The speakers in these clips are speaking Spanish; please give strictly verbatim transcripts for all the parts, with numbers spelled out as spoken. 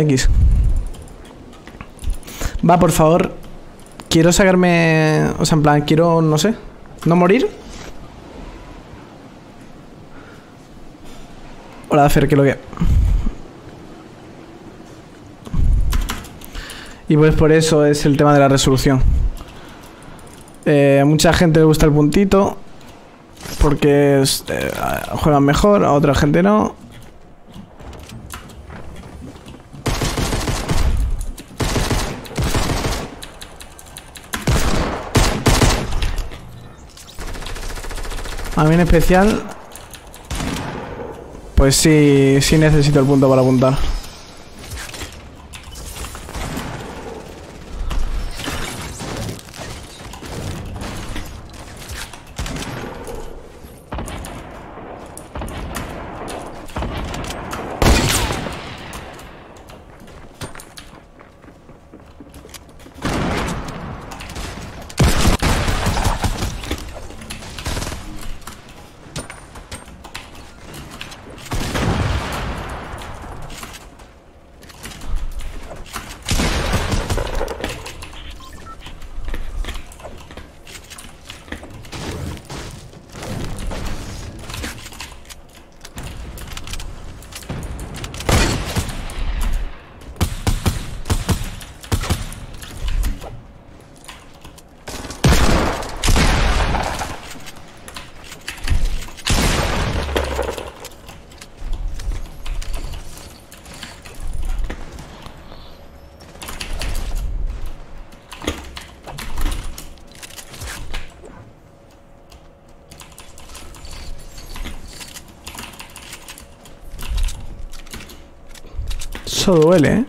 X. Va, por favor. Quiero sacarme... O sea, en plan, quiero, no sé, no morir. Hola, Fer, ¿qué es lo que...? Y pues por eso es el tema de la resolución. Eh, a mucha gente le gusta el puntito porque es, eh, juegan mejor, a otra gente no. A mí en especial, pues sí, sí necesito el punto para apuntar. Eso duele, ¿eh?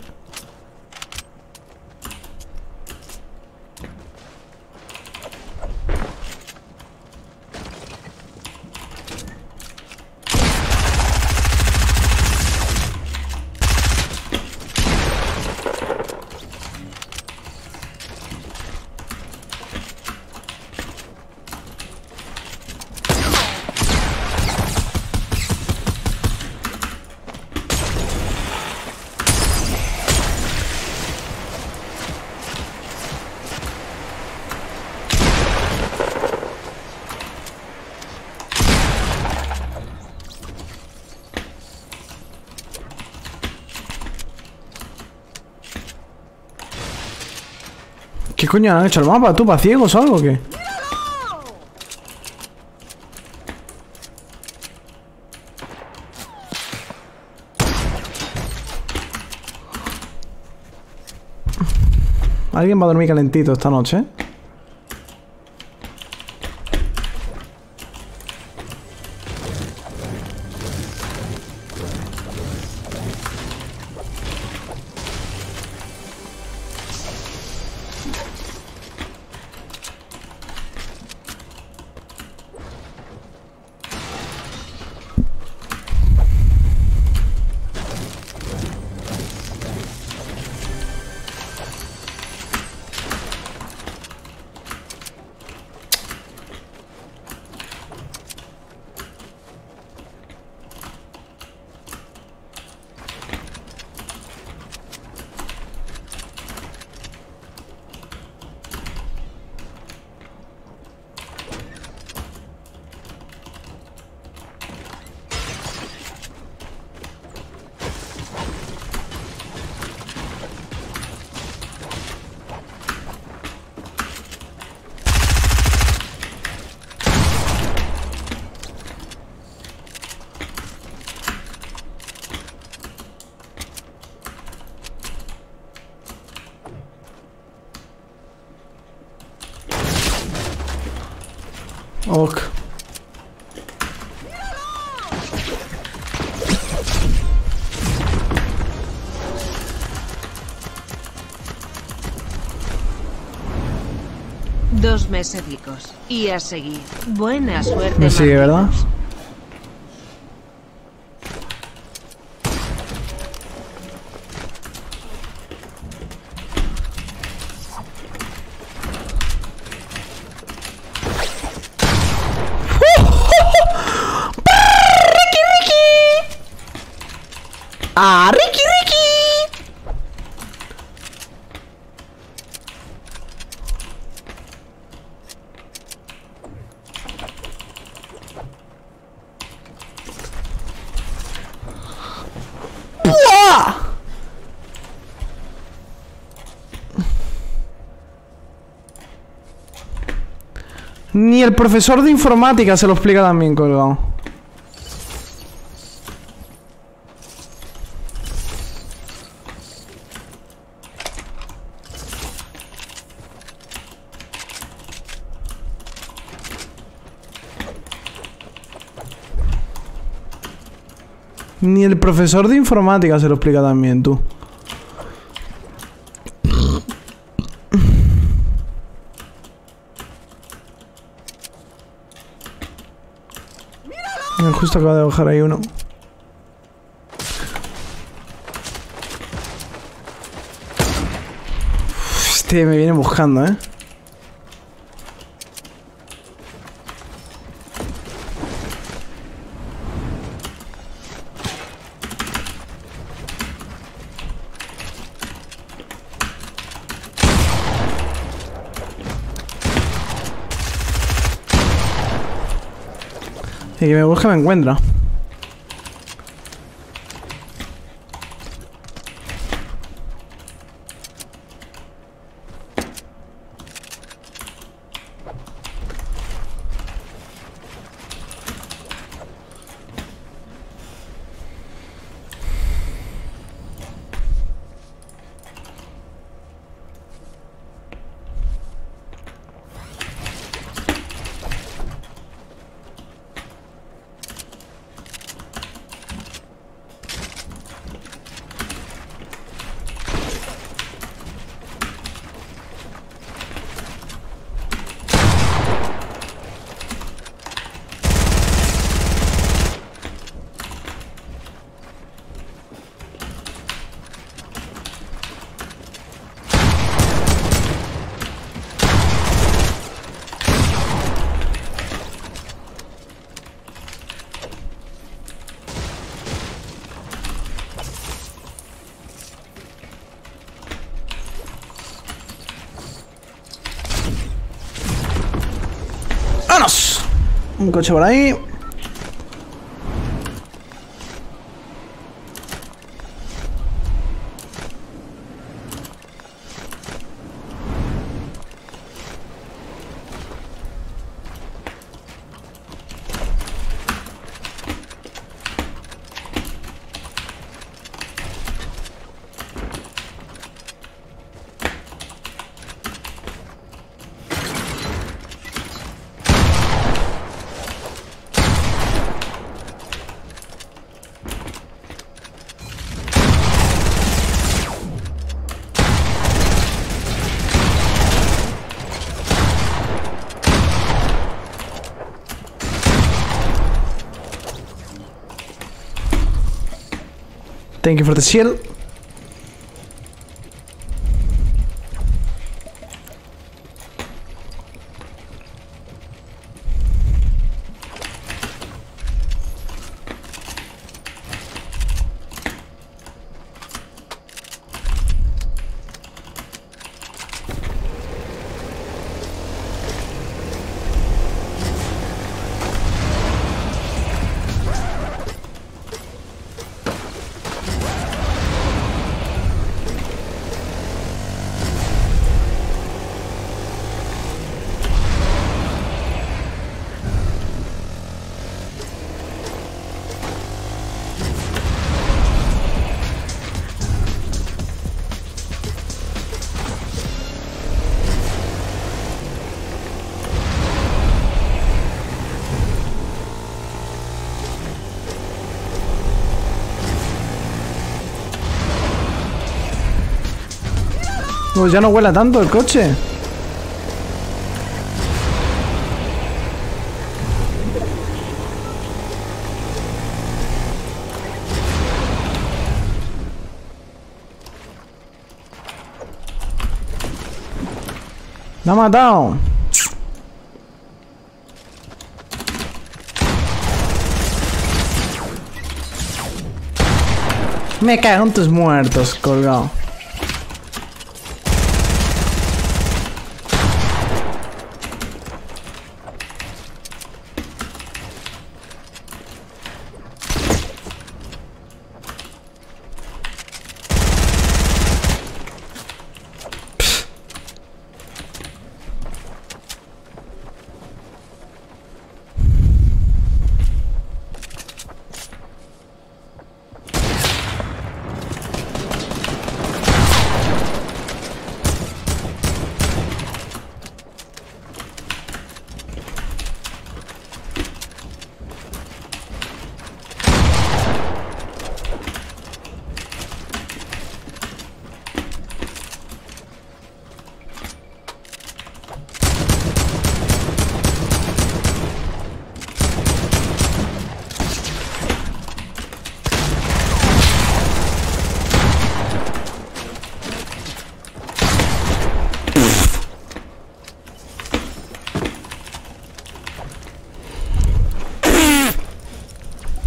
¿Qué coño han hecho el mapa? ¿Tú, para ciegos o algo o qué? Alguien va a dormir calentito esta noche, ¿eh? Ok. Dos mesecicos. Y a seguir. Buena suerte. Me sigue, ¿verdad? ¡Ah, Ricky, Ricky! Ni el profesor de informática se lo explica también, colgado. Ni el profesor de informática se lo explica también, tú. ¡Míralo! Justo acaba de bajar ahí uno. Este me viene buscando, ¿eh? Y que me busca me encuentra. ¡Vámonos! Un coche por ahí. Thank you for the shield. Pues ya no huela tanto el coche. Me ha matado. Me cago en tus muertos, colgado.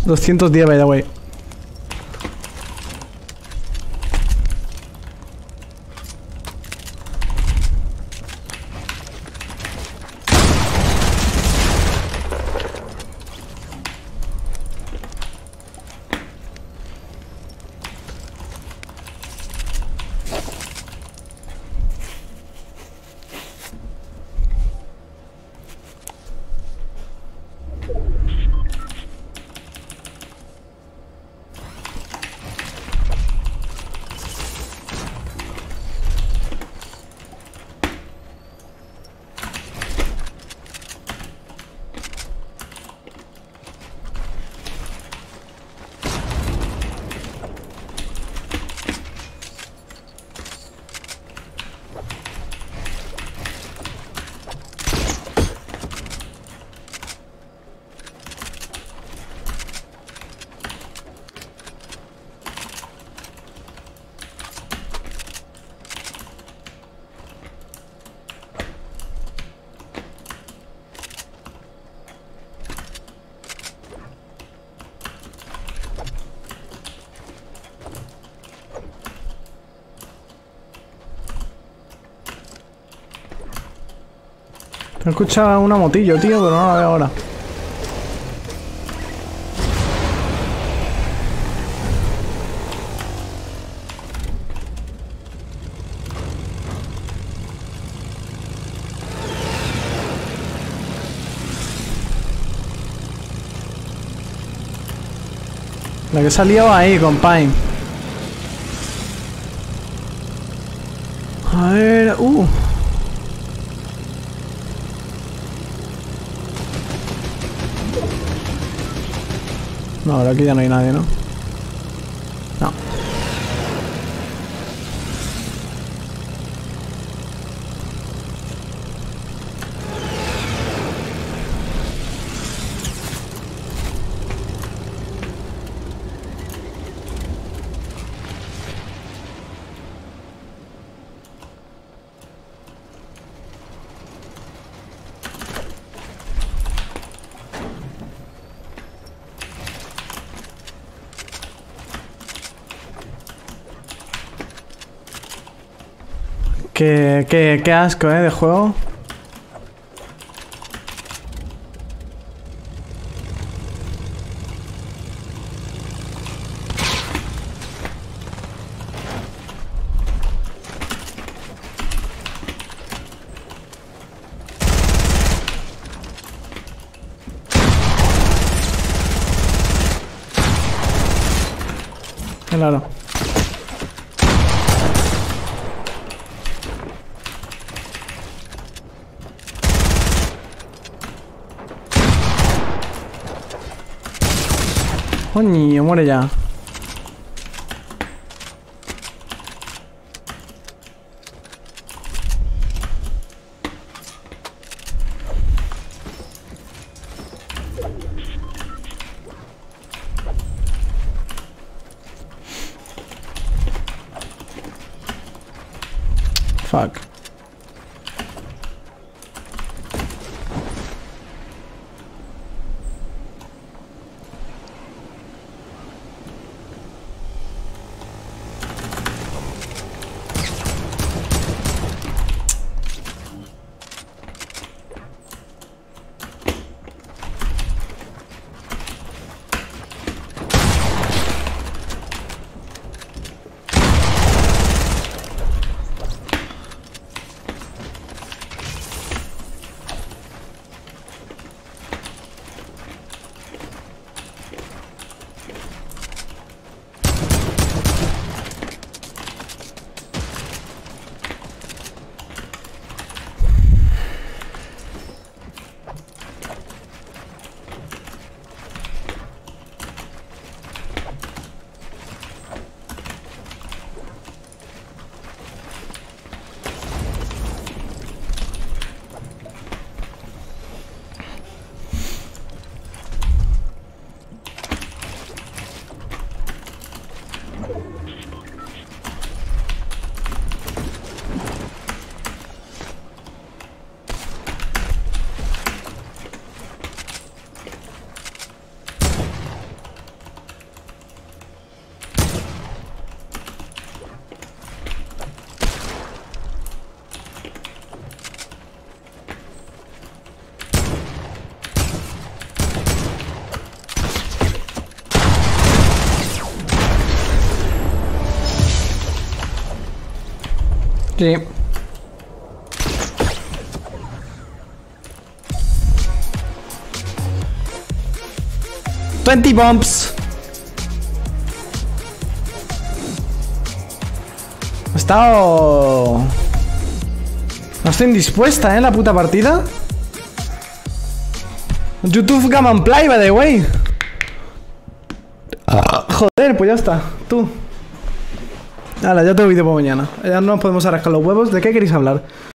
doscientos diez, by the way. He escuchado una motillo, tío, pero no la veo ahora. La que salió ahí con Pine. A ver, uh. No, ahora aquí ya no hay nadie, ¿no? No. Qué, qué, qué asco, ¿eh? De juego. Claro. Coño, muere ya. Fuck. Sí. veinte bombs. He estado... No estoy indispuesta, ¿eh? La puta partida. YouTube Gaman Play, by the way. Ah, joder, pues ya está. Tú. Hala, ya tengo vídeo para mañana. Ya no nos podemos arrascar los huevos. ¿De qué queréis hablar?